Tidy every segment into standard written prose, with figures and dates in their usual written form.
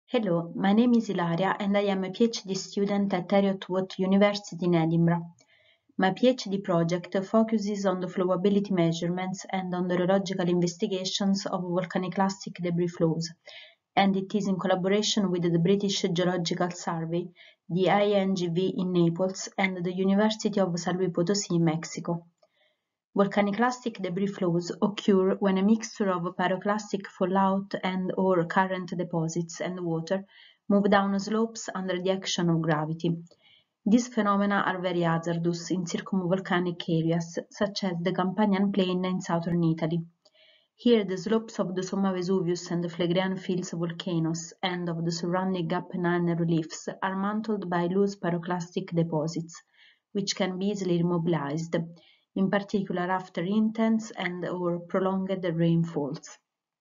Hello, my name is Ilaria and I am a PhD student at Heriot-Watt University in Edinburgh. My PhD project focuses on the flowability measurements and on the rheological investigations of volcaniclastic debris flows, and it is in collaboration with the British Geological Survey, the INGV in Naples, and the University of San Luis Potosí in Mexico. Volcaniclastic debris flows occur when a mixture of pyroclastic fallout and/or current deposits and water move down slopes under the action of gravity. These phenomena are very hazardous in circumvolcanic areas, such as the Campanian Plain in southern Italy. Here the slopes of the Somma Vesuvius and the Phlegraean Fils volcanoes and of the surrounding Apennine reliefs are mantled by loose pyroclastic deposits, which can be easily immobilized, in particular after intense and/or prolonged rainfalls.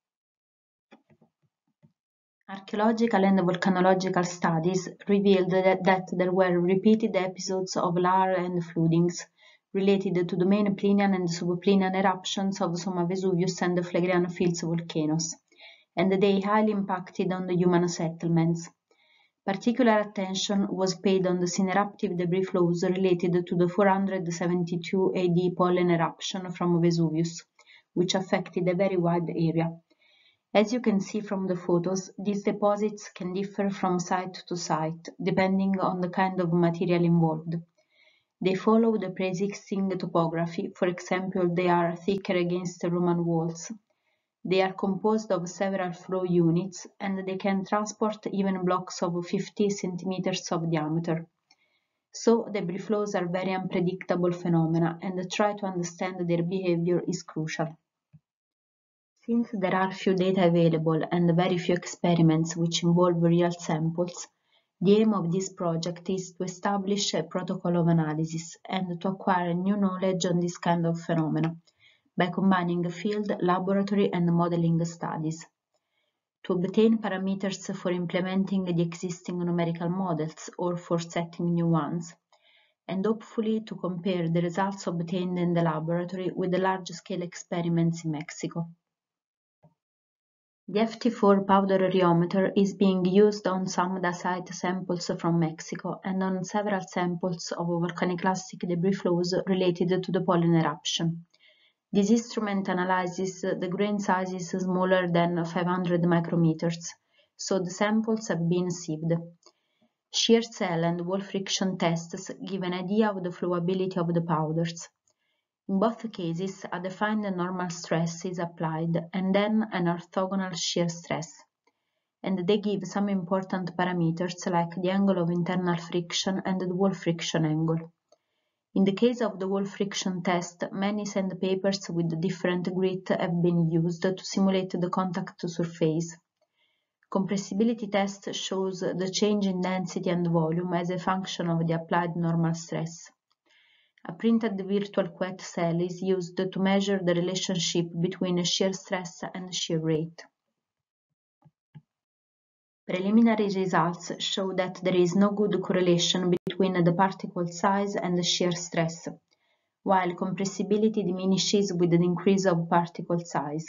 Archaeological and volcanological studies revealed that there were repeated episodes of lahar and floodings related to the main Plinian and subplinian eruptions of Somma Vesuvius and the Phlegraean Fils volcanoes, and they highly impacted on the human settlements. Particular attention was paid on the syneruptive debris flows related to the 472 AD pollen eruption from Vesuvius, which affected a very wide area. As you can see from the photos, these deposits can differ from site to site, depending on the kind of material involved. They follow the pre-existing topography, for example, they are thicker against Roman walls. They are composed of several flow units, and they can transport even blocks of 50 centimeters of diameter. So, debris flows are very unpredictable phenomena, and to try to understand their behavior is crucial. Since there are few data available and very few experiments which involve real samples, the aim of this project is to establish a protocol of analysis and to acquire new knowledge on this kind of phenomena, by combining field, laboratory and modeling studies. To obtain parameters for implementing the existing numerical models or for setting new ones, and hopefully to compare the results obtained in the laboratory with the large-scale experiments in Mexico. The FT4 powder rheometer is being used on some dacite samples from Mexico and on several samples of volcaniclastic debris flows related to the pollen eruption. This instrument analyzes the grain sizes smaller than 500 micrometers, so the samples have been sieved. Shear cell and wall friction tests give an idea of the flowability of the powders. In both cases, a defined normal stress is applied and then an orthogonal shear stress, and they give some important parameters like the angle of internal friction and the wall friction angle. In the case of the wall friction test, many sandpapers with different grit have been used to simulate the contact surface. Compressibility test shows the change in density and volume as a function of the applied normal stress. A printed virtual Couette cell is used to measure the relationship between shear stress and shear rate. Preliminary results show that there is no good correlation between the particle size and the shear stress, while compressibility diminishes with the increase of particle size.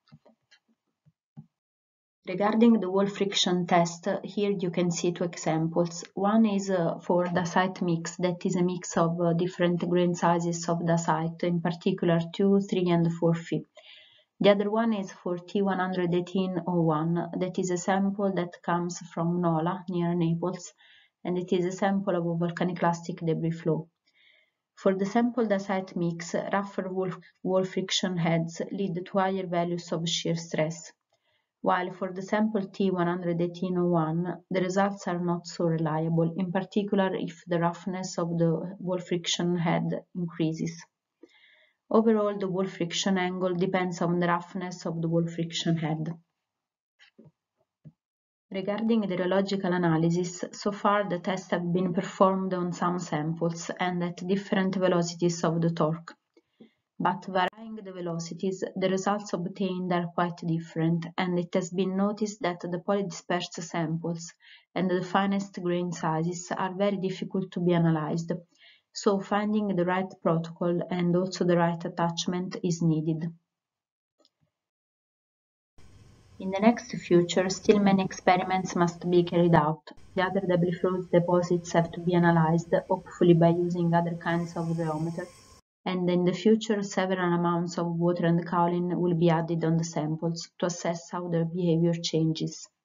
Regarding the wall friction test, here you can see two examples. One is for dacite mix, that is a mix of different grain sizes of dacite, in particular 2, 3 and 4 Fe. The other one is for T11801, that is a sample that comes from Nola, near Naples, and it is a sample of a volcaniclastic debris flow. For the sample dacite mix, rougher wall friction heads lead to higher values of shear stress, while for the sample T11801, the results are not so reliable, in particular if the roughness of the wall friction head increases. Overall, the wall friction angle depends on the roughness of the wall friction head. Regarding the rheological analysis, so far the tests have been performed on some samples and at different velocities of the torque. But varying the velocities, the results obtained are quite different, and it has been noticed that the polydispersed samples and the finest grain sizes are very difficult to be analyzed. So finding the right protocol and also the right attachment is needed. In the next future, still many experiments must be carried out. The other debris flows deposits have to be analyzed, hopefully by using other kinds of rheometer, and in the future several amounts of water and kaolin will be added on the samples to assess how their behavior changes.